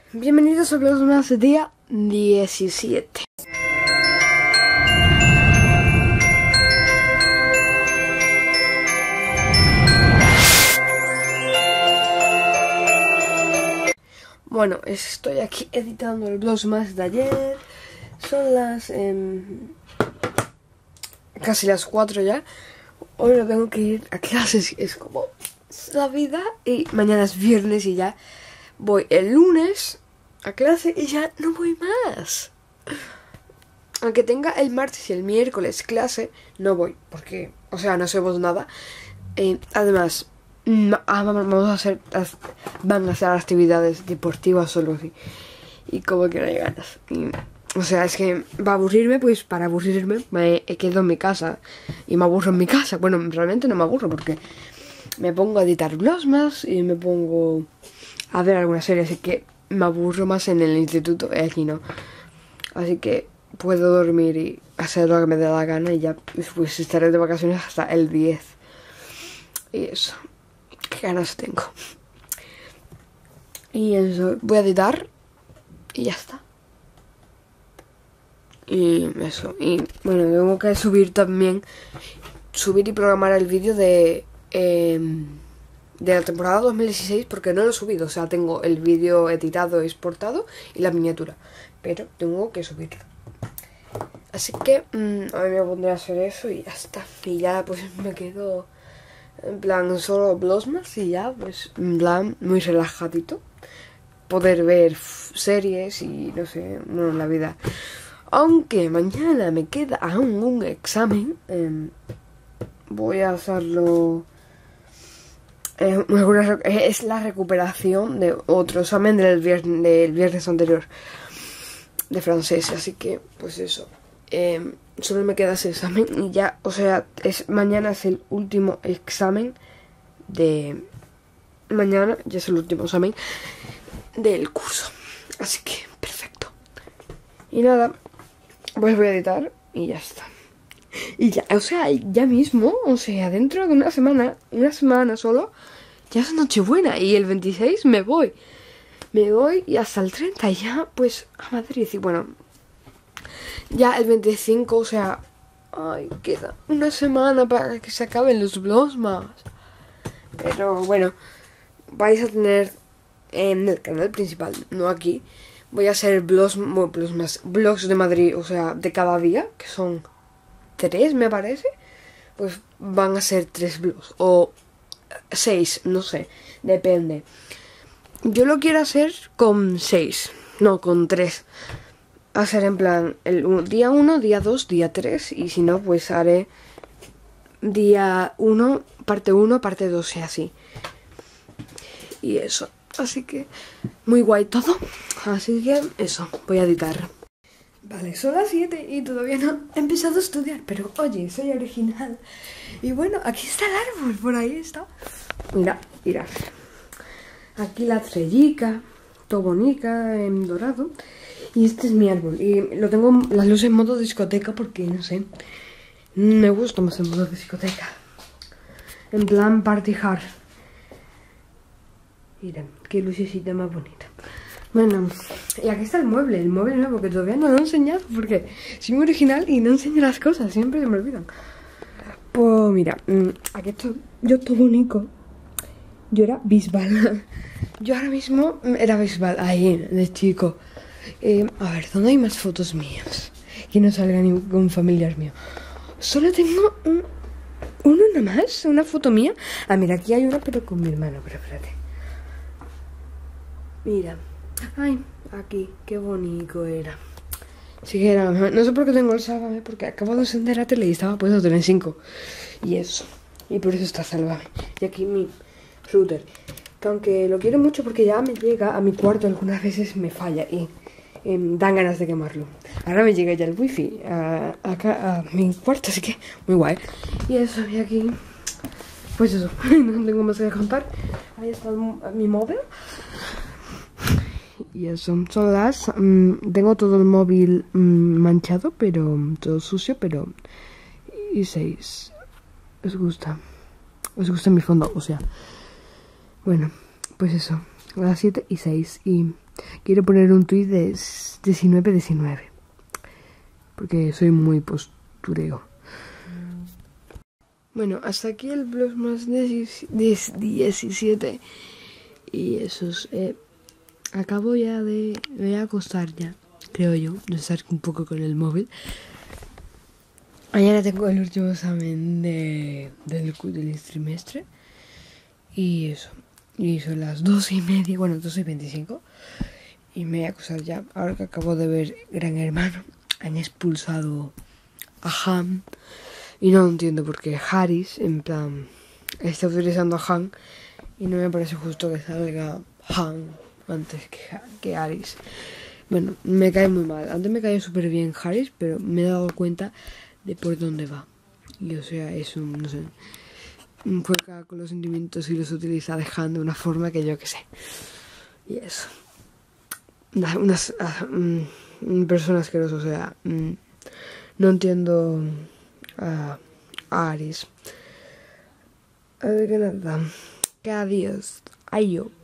Bienvenidos a Vlogs más día 17. Bueno, estoy aquí editando el vlog más de ayer. Son las casi las 4 ya. Hoy no tengo que ir a clases, es como la vida. Y mañana es viernes y ya voy el lunes a clase y ya no voy más. Aunque tenga el martes y el miércoles clase, no voy porque, o sea, no sabemos nada. Además, van a hacer actividades deportivas solo así. Y como que no hay ganas. O sea, es que va a aburrirme, pues para aburrirme me quedo en mi casa. Y me aburro en mi casa. Bueno, realmente no me aburro porque me pongo a editar vlogs más y me pongo a ver alguna serie. Así que me aburro más en el instituto y aquí no. Así que puedo dormir y hacer lo que me dé la gana y ya pues estaré de vacaciones hasta el 10. Y eso. Qué ganas tengo. Y eso, voy a editar y ya está. Y eso, y bueno, tengo que subir también, subir y programar el vídeo de la temporada 2016 porque no lo he subido. O sea, tengo el vídeo editado, exportado y la miniatura, pero tengo que subirlo. Así que hoy me pondré a hacer eso y ya está. Y ya pues me quedo en plan solo vlogs más y ya pues en plan muy relajadito. Poder ver series y no sé, bueno, la vida. Aunque mañana me queda aún un examen, voy a hacerlo. Es la recuperación de otro examen del viernes anterior de francés, así que pues eso. Solo me queda ese examen y ya, o sea, mañana es el último examen de. Mañana ya es el último examen del curso, así que perfecto. Y nada, pues voy a editar y ya está. Y ya, o sea, ya mismo, o sea, dentro de una semana solo, ya es Nochebuena y el 26 me voy y hasta el 30 ya, pues, a Madrid. Y bueno, ya el 25, o sea, ay, queda una semana para que se acaben los vlogs más. Pero bueno, vais a tener en el canal principal, no aquí. Voy a hacer vlogs de Madrid, o sea, de cada día, que son 3 me parece. Pues van a ser 3 vlogs, o 6, no sé, depende. Yo lo quiero hacer con 6, no, con 3. Hacer en plan, día 1, día 2, día 3, y si no, pues haré día 1, parte 1, parte 2 y así. Y eso. Así que muy guay todo. Así que eso, voy a editar. Vale, son las 7 y todavía no he empezado a estudiar. Pero oye, soy original. Y bueno, aquí está el árbol, por ahí está. Mira. Aquí la estrellica, todo bonita, en dorado. Y este es mi árbol. Y lo tengo las luces en modo discoteca porque, no sé, me gusta más en modo discoteca. En plan party hard. Mira, qué lucecita más bonita. Bueno, y aquí está el mueble nuevo que todavía no lo he enseñado porque soy muy original y no enseño las cosas, siempre se me olvidan. Pues mira, aquí estoy, yo todo bonito. Yo era Bisbal. Yo ahora mismo era Bisbal, ahí, de chico. A ver, ¿dónde hay más fotos mías? Que no salgan con familiares míos. Solo tengo uno nada más, una foto mía. Ah, mira, aquí hay una pero con mi hermano, pero espérate. Mira, ay, aquí, qué bonito era. Sí que era, no sé por qué tengo el Sálvame, porque acabo de encender la tele y estaba puesto en 5. Y eso, y por eso está Sálvame. Y aquí mi router, que aunque lo quiero mucho porque ya me llega a mi cuarto, algunas veces me falla y dan ganas de quemarlo. Ahora me llega ya el wifi acá a mi cuarto, así que muy guay. Y eso, y aquí, pues eso, no tengo más que contar. Ahí está mi móvil. Y eso, son las... tengo todo el móvil manchado, pero todo sucio, pero... Y 6. ¿Os gusta mi fondo? O sea... Bueno, pues eso. a las 7:06 y quiero poner un tuit de 19:19 porque soy muy postureo. Bueno, hasta aquí el blog más 17 y eso es, acabo ya me voy a acostar ya, creo yo, de estar un poco con el móvil. Mañana tengo el último examen del trimestre y eso, y son las 2:30, bueno, 2:25 y me voy a acostar ya, ahora que acabo de ver Gran Hermano. Han expulsado a Han y no entiendo por qué Harris, en plan, está utilizando a Han y no me parece justo que salga Han antes que Harris. Bueno, me cae muy mal. Antes me caía súper bien Harris, pero me he dado cuenta de por dónde va. Y o sea, es no sé, juega con los sentimientos y los utiliza de Han de una forma que yo que sé. Y eso. Unas personas asquerosas, o sea, no entiendo a Aris. A ver, que nada. Que adiós. Ay, yo.